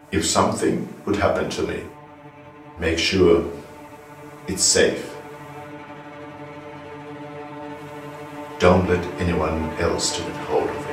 If something would happen to me, make sure it's safe. Don't let anyone else to get hold of it.